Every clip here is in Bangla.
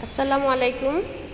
আসসালামু আলাইকুম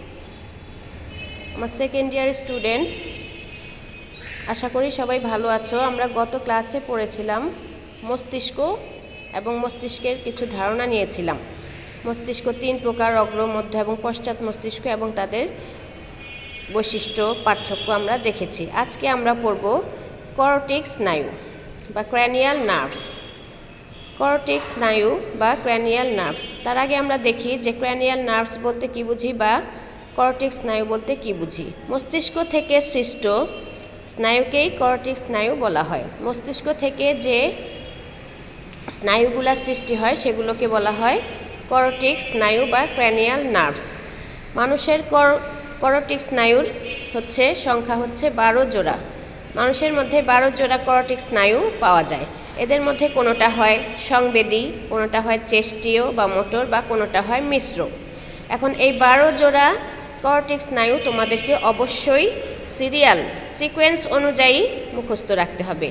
আমার সেকেন্ড ইয়ার স্টুডেন্টস, আশা করি সবাই ভালো আছো। আমরা গত ক্লাসে পড়েছিলাম মস্তিষ্ক এবং মস্তিষ্কের কিছু ধারণা নিয়েছিলাম। মস্তিষ্ক তিন প্রকার: অগ্র, মধ্য এবং পশ্চাৎ মস্তিষ্ক, এবং তাদের বৈশিষ্ট্য পার্থক্য আমরা দেখেছি। আজকে আমরা পড়ব করটেক্স স্নায়ু বা ক্র্যানিয়াল নার্ভস। করটেক্স স্নায়ু বা ক্র্যানিয়াল নার্ভস। তার আগে আমরা দেখি যে ক্র্যানিয়াল নার্ভস বলতে কি বুঝি বা করটেক্স স্নায়ু বলতে কি বুঝি। মস্তিষ্ক থেকে সৃষ্ট স্নায়ুকেই করটেক্স স্নায়ু বলা হয়। মস্তিষ্ক থেকে যে স্নায়ুগুলা সৃষ্টি হয় সেগুলোকে বলা হয় করটেক্স স্নায়ু বা ক্র্যানিয়াল নার্ভস। মানুষের করটেক্স স্নায়ুর সংখ্যা হচ্ছে 12 জোড়া। মানুষের মধ্যে 12 জোড়া করটেক্স স্নায়ু পাওয়া যায়। এদের মধ্যে কোনোটা হয় সংবেদী, কোনোটা হয় চেষ্টীয় বা মোটর, বা কোনোটা হয় মিশ্র। এখন এই 12 জোড়া করটেক্স স্নায়ু তোমাদেরকে অবশ্যই সিকোয়েন্স অনুযায়ী মুখস্থ রাখতে হবে।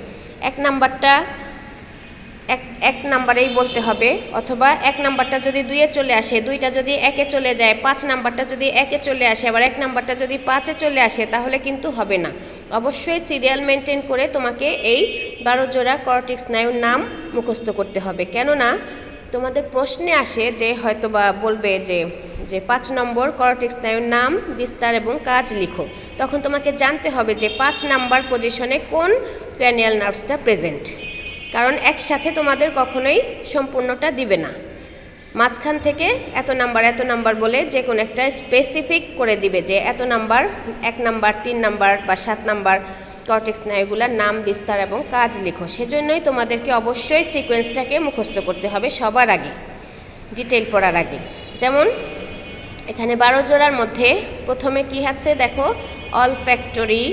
এক নাম্বারেই বলতে হবে, অথবা এক নাম্বারটা যদি 2-এ চলে আসে, 2টা যদি 1-এ চলে যায়, 5 নাম্বারটা যদি 1-এ চলে আসে, আবার 1 নাম্বারটা যদি 5-এ চলে আসে, তাহলে কিন্তু হবে না। অবশ্যই সিরিয়াল মেনটেন করে তোমাকে এই 12 জোড়া করটেক্স স্নায়ুর নাম মুখস্থ করতে হবে। কেননা তোমাদের প্রশ্নে আসে যে হয়তোবা বলবে যে 5 নম্বর করটেক্স স্নায়ুর নাম, বিস্তার এবং কাজ লিখো। তখন তোমাকে জানতে হবে যে 5 নাম্বার পজিশনে কোন ক্র্যানিয়াল নার্ভসটা প্রেজেন্ট। কারণ একসাথে তোমাদের কখনোই সম্পূর্ণটা দিবে না। মাঝখান থেকে এত নাম্বার বলে যে কোনো একটা স্পেসিফিক করে দিবে যে এত নাম্বার, 1 নাম্বার, 3 নাম্বার বা 7 নাম্বার করটেক্স স্নায়ুগুলোর নাম, বিস্তার এবং কাজ লিখো। সেজন্যই তোমাদেরকে অবশ্যই সিকোয়েন্সটাকে মুখস্থ করতে হবে সবার আগে, ডিটেইল পড়ার আগে। যেমন এখানে 12 জোড়ার মধ্যে প্রথমে কি আছে দেখো: olfactory,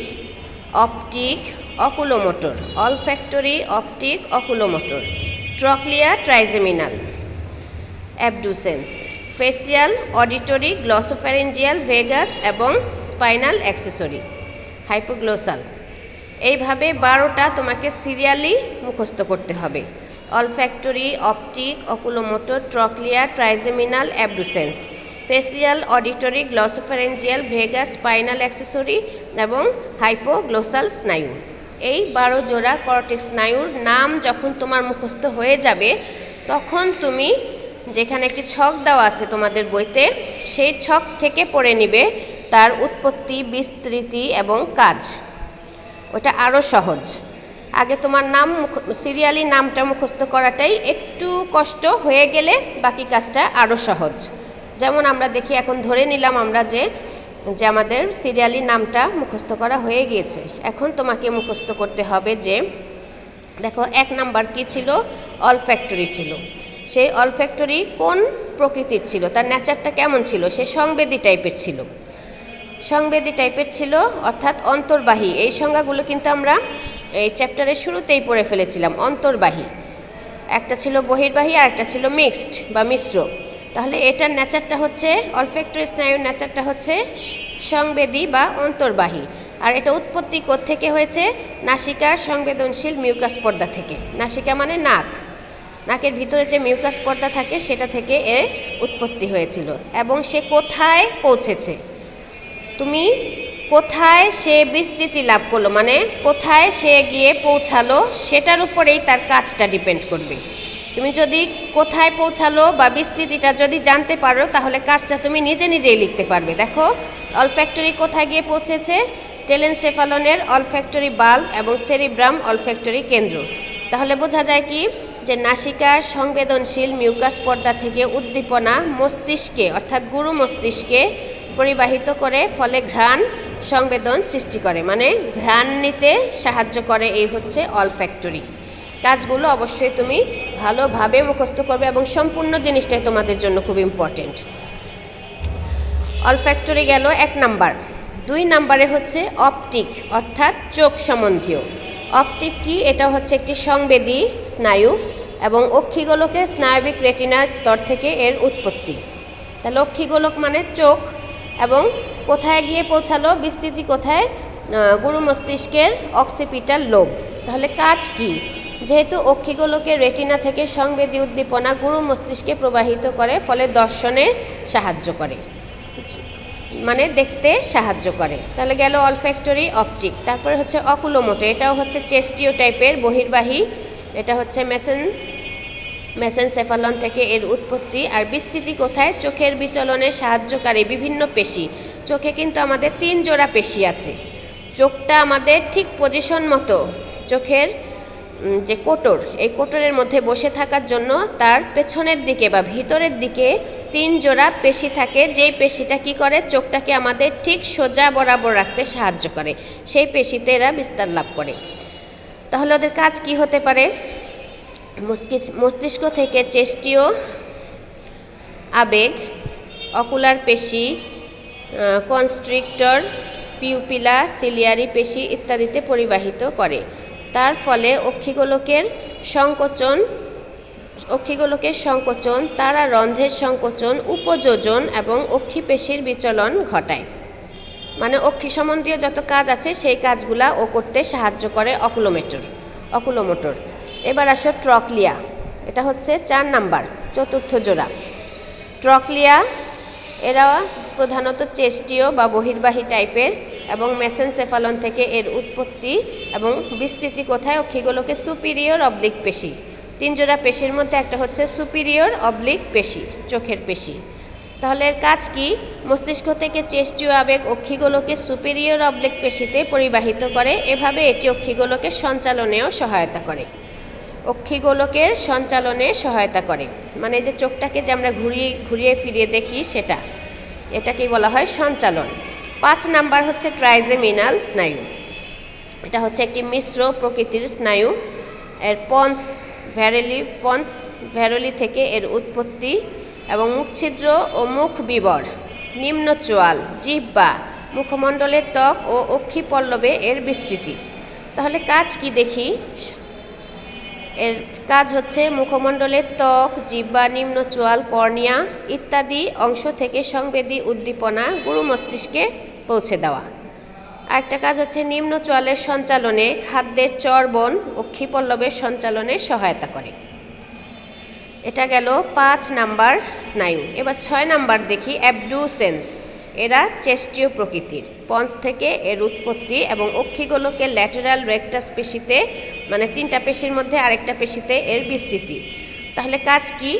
optic, oculomotor. Olfactory, optic, oculomotor. Trochlear, trigeminal, abducens. Facial, auditory, glossopharyngeal, vagus এবং স্পাইনাল অ্যাক্সেসরি, হাইপোগ্লোসাল। এইভাবে 12টা তোমাকে সিরিয়ালি মুখস্থ করতে হবে: olfactory, optic, oculomotor, trochlear, trigeminal, abducens, facial, auditory, glossopharyngeal, vagus, spinal accessory এবং হাইপোগ্লোসাল স্নায়ু। এই 12 জোড়া করটেক্স স্নায়ুর নাম যখন তোমার মুখস্থ হয়ে যাবে, তখন তুমি যেখানে একটি ছক দেওয়া আছে তোমাদের বইতে, সেই ছক থেকে পড়ে নিবে তার উৎপত্তি, বিস্তৃতি এবং কাজ। ওটা আরও সহজ। আগে তোমার নাম সিরিয়ালি নামটা মুখস্থ করাটাই একটু কষ্ট, হয়ে গেলে বাকি কাজটা আরও সহজ। যেমন আমরা দেখি, এখন ধরে নিলাম আমরা যে আমাদের সিরিয়ালি নামটা মুখস্থ করা হয়ে গিয়েছে। এখন তোমাকে মুখস্থ করতে হবে যে দেখো 1 নাম্বার কি ছিল? অলফ্যাক্টরি ছিল। সেই অলফ্যাক্টরি কোন প্রকৃতির ছিল, তার নেচারটা কেমন ছিল? সে সংবেদী টাইপের ছিল, অর্থাৎ অন্তর্বাহী। এই সংজ্ঞাগুলো কিন্তু আমরা এই চ্যাপ্টারের শুরুতেই পড়ে ফেলেছিলাম। অন্তর্বাহী, একটা ছিল বহির্বাহী আর একটা ছিল মিক্সড বা মিশ্র। তাহলে এটার নেচারটা হচ্ছে, অলফ্যাক্টরি স্নায়ুর নেচারটা হচ্ছে সংবেদী বা অন্তর্বাহী। আর এটা উৎপত্তি থেকে হয়েছে নাসিকার সংবেদনশীল মিউকাস পর্দা থেকে। নাসিকা মানে নাকের ভিতরে যে মিউকাস পর্দা থাকে সেটা থেকে এর উৎপত্তি হয়েছিল। এবং সে কোথায় পৌঁছেছে, তুমি কোথায় সে বিস্তৃতি লাভ করলো, মানে কোথায় সে গিয়ে পৌঁছালো, সেটার উপরেই তার কাজটা ডিপেন্ড করবে। তুমি যদি কোথায় পৌঁছালো বা বিস্তৃতিটা যদি জানতে পারো, তাহলে কাজটা তুমি নিজেই লিখতে পারবে। দেখো, অলফ্যাক্টরি কোথায় গিয়ে পৌঁছেছে? টেলেনসেফালনের অলফ্যাক্টরি বাল্ব এবং সেরিব্রাম অলফ্যাক্টরি কেন্দ্র। তাহলে বোঝা যায় কি, যে নাসিকার সংবেদনশীল মিউকাস পর্দা থেকে উদ্দীপনা মস্তিষ্কে, অর্থাৎ গুরু মস্তিষ্কে পরিবাহিত করে, ফলে ঘ্রাণ সংবেদন সৃষ্টি করে, মানে ঘ্রাণ নিতে সাহায্য করে। এই হচ্ছে অলফ্যাক্টরি। কাজগুলো অবশ্যই তুমি ভালোভাবে মুখস্থ করবে এবং সম্পূর্ণ জিনিসটাই তোমাদের জন্য খুব ইম্পর্টেন্ট। অলফ্যাক্টরি গেল 1 নাম্বার। 2 নাম্বারে হচ্ছে অপটিক, অর্থাৎ চোখ সম্বন্ধীয়। অপটিক কি? এটা হচ্ছে একটি সংবেদী স্নায়ু এবং অক্ষিগোলকের স্নায়বিক রেটিনার স্তর থেকে এর উৎপত্তি। তাহলে অক্ষিগোলক মানে চোখ, এবং কোথায় গিয়ে পৌঁছালো, বিস্তৃতি কোথায়? গুরু মস্তিষ্কের অক্সিপিটাল লোব। তাহলে কাজ কি? যেহেতু অক্ষিগোলকের রেটিনা থেকে সংবেদী উদ্দীপনা গুরু মস্তিষ্কে প্রবাহিত করে, ফলে দর্শনে সাহায্য করে। মানে দেখতে সাহায্য করে। তাহলে গেল অলফ্যাক্টরি, অপটিক। তারপরে হচ্ছে অকুলোমোটর, এটাও হচ্ছে চেস্টীয় টাইপের বহির্বাহী। এটা হচ্ছে মেসেনসেফালন থেকে এর উৎপত্তি। আর বিস্তৃতি কোথায়? চোখের বিচলনে সাহায্যকারী বিভিন্ন পেশি। চোখে কিন্তু আমাদের 3 জোড়া পেশি আছে। চোখটা আমাদের ঠিক পজিশন মতো চোখের যে কোটর, এই কোটরের মধ্যে বসে থাকার জন্য তার পেছনের দিকে বা ভিতরের দিকে 3 জোড়া পেশি থাকে, যেই পেশিটা কি করে? চোখটাকে আমাদের ঠিক সোজা বরাবর রাখতে সাহায্য করে। সেই পেশিতে এরা বিস্তার লাভ করে। তাহলে ওদের কাজ কি হতে পারে? মস্তিষ্ক থেকে চেষ্টীয় আবেগ অকুলার পেশি, কনস্ট্রিক্টর, পিউপিলা, সিলিয়ারি পেশি ইত্যাদিতে পরিবাহিত করে। তার ফলে অক্ষিগোলকের সংকোচন, তারা রন্ধ্রের সংকোচন, উপযোজন এবং অক্ষিপেশির বিচলন ঘটায়। মানে অক্ষি সম্বন্ধীয় যত কাজ আছে সেই কাজগুলা ও করতে সাহায্য করে অকুলোমোটর। এবার আসো ট্রক্লিয়া, এটা হচ্ছে 4 নাম্বার, চতুর্থ জোড়া। ট্রক্লিয়া এরা প্রধানত চেষ্টীয় বা বহির্বাহী টাইপের এবং মেসেনসেফালন থেকে এর উৎপত্তি এবং বিস্তৃতি কোথায়? অক্ষিগোলকের সুপিরিয়র অবলিক পেশি। 3 জোড়া পেশির মধ্যে একটা হচ্ছে সুপিরিয়র অবলিক পেশি, চোখের পেশি। তাহলে এর কাজ কি? মস্তিষ্ক থেকে চেষ্টীয় আবেগ অক্ষিগোলকের সুপিরিয়র অবলিক পেশিতে পরিবাহিত করে। এভাবে এটি অক্ষিগোলকের সঞ্চালনেও সহায়তা করে। অক্ষিগোলকের সঞ্চালনে সহায়তা করে মানে যে চোখটাকে যে আমরা ঘুরিয়ে ফিরিয়ে দেখি সেটা, এটাকেই বলা হয় সঞ্চালন। 5 নাম্বার হচ্ছে ট্রাইজেমিনাল স্নায়ু। এটা হচ্ছে একটি মিশ্র প্রকৃতির স্নায়ু। এর পন্স ভ্যারেলি থেকে এর উৎপত্তি এবং মুখছিদ্র ও মুখ বিবর, নিম্ন চোয়াল, জিহ্বা, মুখমণ্ডলের ত্বক ও অক্ষিপল্লবে এর বিস্তৃতি। তাহলে কাজ কি দেখি? এর কাজ হচ্ছে মুখমণ্ডলের ত্বক, জিহ্বা, নিম্ন চোয়াল, কর্নিয়া ইত্যাদি অংশ থেকে সংবেদী উদ্দীপনা গুরু মস্তিষ্কে পৌঁছে দেওয়া। আরেকটা কাজ হচ্ছে নিম্ন চোয়ালের সঞ্চালনে, খাদ্যের চর্বণ, অক্ষিপল্লবের সঞ্চালনে সহায়তা করে। এটা গেল 5 নাম্বার স্নায়ু। এবার 6 নাম্বার দেখি, অ্যাবডুসেন্স। এরা চেষ্টীয় প্রকৃতির, পন্স থেকে এর উৎপত্তি এবং অক্ষিগোলকের ল্যাটেরাল রেকটাস পেশিতে, মানে 3টা পেশির মধ্যে আরেকটা পেশিতে এর বিস্তৃতি। তাহলে কাজ কি?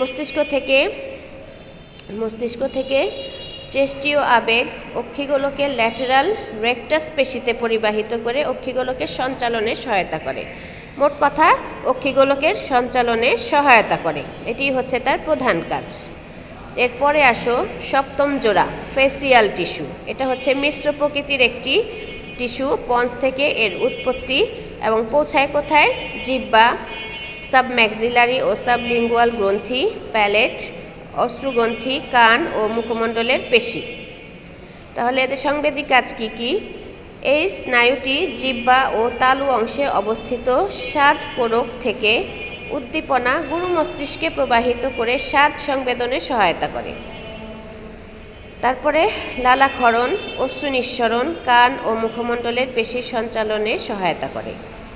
মস্তিষ্ক থেকে চেষ্টীয় আবেগ অক্ষিগোলকের ল্যাটেরাল রেকটাস পেশিতে পরিবাহিত করে অক্ষিগোলকের সঞ্চালনে সহায়তা করে। মোট কথা অক্ষিগোলকের সঞ্চালনে সহায়তা করে, এটি হচ্ছে তার প্রধান কাজ। এরপরে আসো 7ম জোড়া, ফেসিয়াল টিস্যু। এটা হচ্ছে মিশ্র প্রকৃতির একটি টিস্যু, পন্স থেকে এর উৎপত্তি এবং পৌঁছায় কোথায়? জিহ্বা, সাবম্যাক্সিলারি ও সাবলিঙ্গুয়াল গ্রন্থি, প্যালেট, অশ্রুগ্রন্থি, কান ও মুখমণ্ডলের পেশি। তাহলে এদের সংবেদী কাজ কি কি? এই স্নায়ুটি জিহ্বা ও তালু অংশে অবস্থিত স্বাদ কোরক থেকে উদ্দীপনা গুরু মস্তিষ্কে প্রবাহিত করে স্বাদ সংবেদনে সহায়তা করে। তারপরে লালাক্ষরণ, অশ্রু নিঃসরণ, কান ও মুখমণ্ডলের পেশির সঞ্চালনে সহায়তা করে।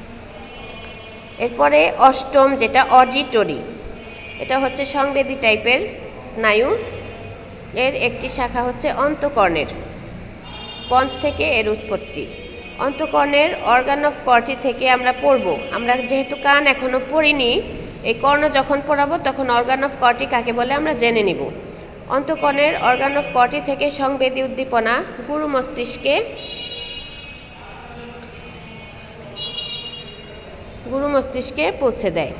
এরপরে 8ম যেটা অডিটরি, এটা হচ্ছে সংবেদী টাইপের স্নায়ু। এর একটি শাখা হচ্ছে অন্তঃকর্ণের, পন্স থেকে এর উৎপত্তি। অন্তঃকর্ণের অর্গান অফ কর্টি থেকে আমরা পড়ব। আমরা যেহেতু কান এখনো পড়িনি, এই কর্ণ যখন পড়াবো তখন অর্গান অফ কর্টি কাকে বলে আমরা জেনে নিব। অন্তঃকর্ণের অর্গান অফ কর্টি থেকে সংবেদী উদ্দীপনা গুরু মস্তিষ্কে পৌঁছে দেয়।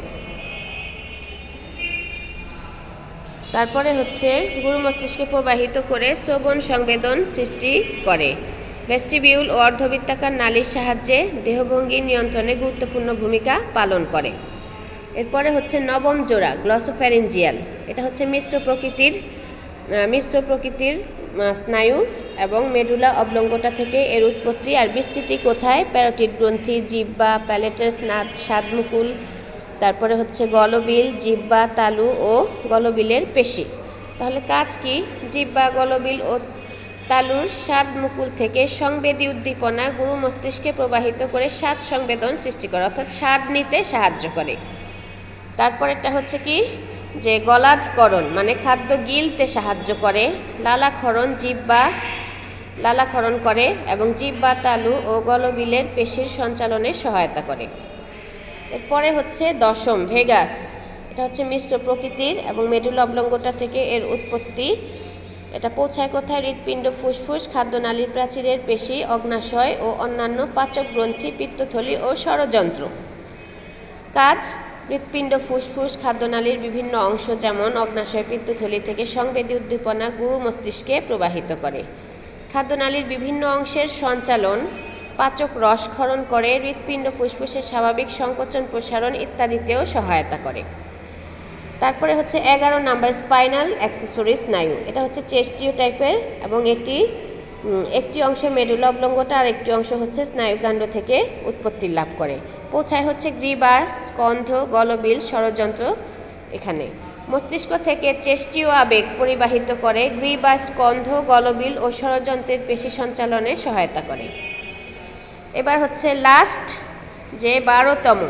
তারপরে হচ্ছে গুরু মস্তিষ্কে প্রবাহিত করে শ্রবণ সংবেদন সৃষ্টি করে। ভেস্টিবিউল ও অর্ধবৃত্তাকার নালীর সাহায্যে দেহভঙ্গি নিয়ন্ত্রণে গুরুত্বপূর্ণ ভূমিকা পালন করে। এরপরে হচ্ছে 9ম জোড়া, গ্লসোফ্যারিঞ্জিয়াল। এটা হচ্ছে মিশ্র প্রকৃতির স্নায়ু এবং মেডুলা অবলঙ্গটা থেকে এর উৎপত্তি আর বিস্তৃতি কোথায়? প্যারোটিড গ্রন্থি, জিহ্বা, প্যালেটের স্বাদমুকুল, তারপরে হচ্ছে গলবিল, জিহ্বা, তালু ও গলবিলের পেশি। তাহলে কাজ কি? জিহ্বা, গলবিল ও তালুর স্বাদমুকুল থেকে সংবেদী উদ্দীপনা গুরু মস্তিষ্কে প্রবাহিত করে স্বাদ সংবেদন সৃষ্টি করে, অর্থাৎ স্বাদ নিতে সাহায্য করে। তারপরেরটা হচ্ছে কি? যে গলাধকরণ মানে খাদ্য গিলতে সাহায্য করে, লালাক্ষরণ করে এবং জিহ্বা তালু ও গলবিলের পেশির সঞ্চালনে সহায়তা করে। এরপরে হচ্ছে দশম ভেগাস। এটা হচ্ছে মিশ্র প্রকৃতির এবং মেডুলা অবলঙ্গটা থেকে এর উৎপত্তি। এটা পৌঁছায় কোথায়? হৃৎপিণ্ড, ফুসফুস, খাদ্যনালীর প্রাচীরের পেশি, অগ্নাশয় ও অন্যান্য পাচক গ্রন্থি, পিত্তথলি ও ষড়যন্ত্র। কাজ: হৃৎপিণ্ড, ফুসফুস, খাদ্যনালীর বিভিন্ন অংশ যেমন অগ্নাশয়, পিত্তথলি থেকে সংবেদী উদ্দীপনা গুরু মস্তিষ্কে প্রবাহিত করে। খাদ্যনালীর বিভিন্ন অংশের সঞ্চালন, পাচক রস ক্ষরণ করে, হৃৎপিণ্ড, ফুসফুসের স্বাভাবিক সংকোচন প্রসারণ ইত্যাদিতেও সহায়তা করে। তারপরে হচ্ছে 11 নাম্বার স্পাইনাল অ্যাক্সেসরি স্নায়ু। এটা হচ্ছে চেস্টীয় টাইপের এবং এটি একটি অংশ মেডুলা অবলঙ্গটা আর একটি অংশ হচ্ছে স্নায়ুকাণ্ড থেকে উৎপত্তি লাভ করে। পৌঁছায় হচ্ছে গ্রীবা, স্কন্ধ, গলবিল, ষড়যন্ত্র এখানে। মস্তিষ্ক থেকে চেস্টীয় আবেগ পরিবাহিত করে, গ্রীবা, স্কন্ধ, গলবিল ও ষড়যন্ত্রের পেশি সঞ্চালনে সহায়তা করে। এবার হচ্ছে লাস্ট যে 12তম,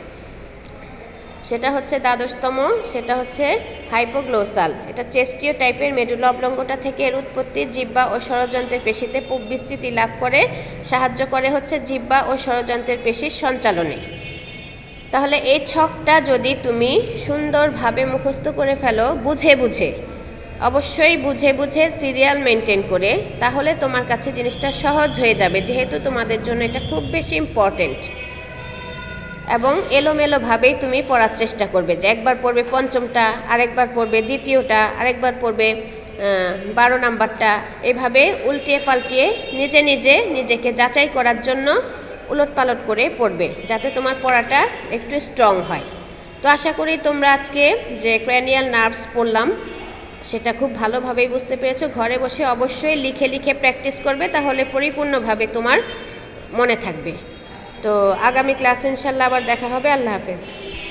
সেটা হচ্ছে দ্বাদশতম, সেটা হচ্ছে হাইপোগ্লোসাল। এটা চেস্টীয় টাইপের মেডুলা অবলঙ্গটা থেকে এর উৎপত্তি। জিহ্বা ও ষড়যন্ত্রের পেশিতে বিস্তৃতি লাভ করে, সাহায্য করে হচ্ছে জিহ্বা ও ষড়যন্ত্রের পেশির সঞ্চালনে। তাহলে এই ছকটা যদি তুমি সুন্দরভাবে মুখস্থ করে ফেলো, অবশ্যই বুঝে বুঝে সিরিয়াল মেনটেন করে, তাহলে তোমার কাছে জিনিসটা সহজ হয়ে যাবে, যেহেতু তোমাদের জন্য এটা খুব বেশি ইম্পর্টেন্ট। এবং এলোমেলোভাবেই তুমি পড়ার চেষ্টা করবে, যে একবার পড়বে পঞ্চমটা, আরেকবার পড়বে দ্বিতীয়টা, আরেকবার পড়বে 12 নাম্বারটা, এভাবে উল্টিয়ে পাল্টিয়ে নিজেকে যাচাই করার জন্য উলটপালট করে পড়বে, যাতে তোমার পড়াটা একটু স্ট্রং হয়। তো আশা করি তোমরা আজকে যে ক্র্যানিয়াল নার্ভস পড়লাম সেটা খুব ভালোভাবেই বুঝতে পেরেছো। ঘরে বসে অবশ্যই লিখে প্র্যাকটিস করবে, তাহলে পরিপূর্ণভাবে তোমার মনে থাকবে। তো আগামী ক্লাসে ইনশাল্লাহ আবার দেখা হবে। আল্লাহ হাফেজ।